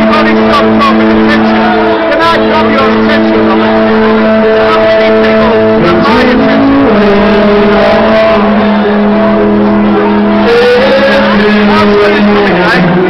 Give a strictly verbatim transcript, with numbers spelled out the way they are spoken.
everybody stop talking attention. Can I grab your attention on it? How many people grab my attention? How's it coming, eh?